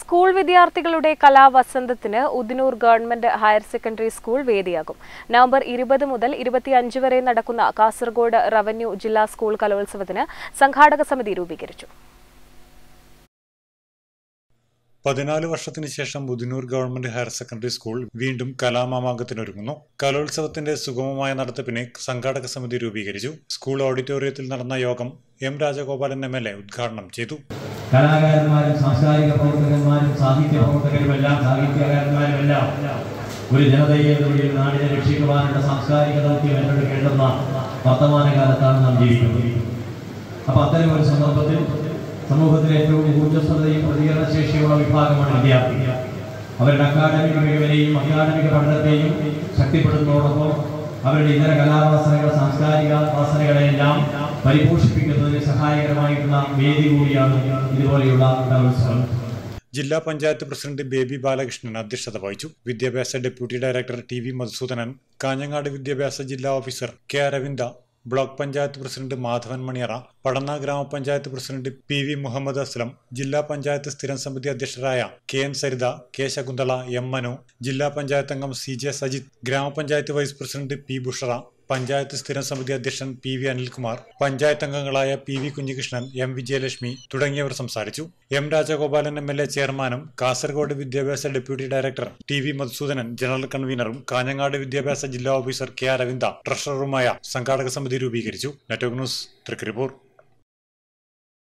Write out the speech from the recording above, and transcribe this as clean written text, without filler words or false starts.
School വിദ്യാർത്ഥികളുടെ കലാവസന്തത്തിന് Udinur government higher secondary school വേദിയാകും. നവംബർ 20 മുതൽ 25 വരെ നടക്കുന്ന കാസർഗോഡ് റവന്യൂ ജില്ലാ സ്കൂൾ കലോത്സവത്തിന് സംഘാടക സമിതി രൂപീകരിച്ചു. 14 വർഷത്തിന് ശേഷം Udinur government higher secondary school വീണ്ടും കലാമാമാങ്കത്തിനൊരുങ്ങുന്നു. കലോത്സവത്തിന്റെ സുഗമമായ നടത്തിപ്പിന് സംഘാടക സമിതി രൂപീകരിച്ചു. സ്കൂൾ ഓഡിറ്റോറിയത്തിൽ നടന്ന യോഗം എം രാജഗോപാലൻ MLA ഉദ്ഘാടനം ചെയ്തു. കലാകാരന്മാരും സാംസ്കാരിക പ്രവർത്തകന്മാരും സാഹിത്യ പ്രവർത്തകരുമെല്ലാം സാഹിത്യകാരന്മാരുമെല്ലാം ഒരു ജനതയെ നാടിനെ രക്ഷിക്കുവാനുള്ള സാംസ്കാരിക ദൗത്യം ഏറ്റെടുക്കേണ്ടുന്ന വർത്തമാനകാലത്താണ് നാം ജീവിക്കുന്നത്. അപ്പോൾ അത്തരം ഒരു സന്ദർഭത്തിൽ സമൂഹത്തിലെ ഏറ്റവും ഊർജ്ജസ്വലതയും പ്രതികരണശേഷിയുള്ള വിഭാഗമാണ് വിദ്യാർത്ഥികൾ. അവരുടെ അക്കാദമിക മികവിനെയും അക്കാദമിക പഠനത്തെയും ശക്തിപ്പെടുത്തുന്നതോടൊപ്പം അവരുടെ ഇതര കലാവാസനകൾ സാംസ്കാരിക വാസനകളെല്ലാം പരിപോഷിപ്പിക്കുന്നതിന് സഹായകരമായിട്ടുള്ള വേദി കൂടിയാണ് ഇതുപോലെയുള്ള കലോത്സവം. ജില്ലാ പഞ്ചായത്ത് പ്രസിഡന്റ് ബേബി ബാലകൃഷ്ണൻ അധ്യക്ഷത വഹിച്ചു. വിദ്യാഭ്യാസ deputy director TV Madhusoodanan, Kanhangad വിദ്യാഭ്യാസ ജില്ലാ officer K Aravinda, block panchayat president Madhavan Maniyara, Padanna ഗ്രാമപഞ്ചായത്ത് പ്രസിഡന്റ് PV മുഹമ്മദ് അസ്ലം, ജില്ലാ പഞ്ചായത്ത് സ്ഥിരം സമിതി അധ്യക്ഷരായ KN Saritha, K Shakuntala, M Manu, ജില്ലാ പഞ്ചായത്ത് അംഗം CJ സജിത്, ഗ്രാമപഞ്ചായത്ത് vice president P Bushra, panchayat സ്ഥിരം സമിതി അധ്യക്ഷൻ PV അനിൽകുമാർ, പഞ്ചായത്ത് അംഗങ്ങളായ PV കുഞ്ഞികൃഷ്ണൻ, M വിജയലക്ഷ്മി തുടങ്ങിയവർ സംസാരിച്ചു. M രാജഗോപാലൻ MLA ചെയർമാനും കാസർഗോഡ് വിദ്യാഭ്യാസ deputy director TV Madhusoodanan general കൺവീനറും കാഞ്ഞങ്ങാട് വിദ്യാഭ്യാസ ജില്ലാ ഓഫീസർ K അരവിന്ദ ട്രഷററുമായ സംഘാടക സമിതി രൂപീകരിച്ചു. Network news, Trikaripur.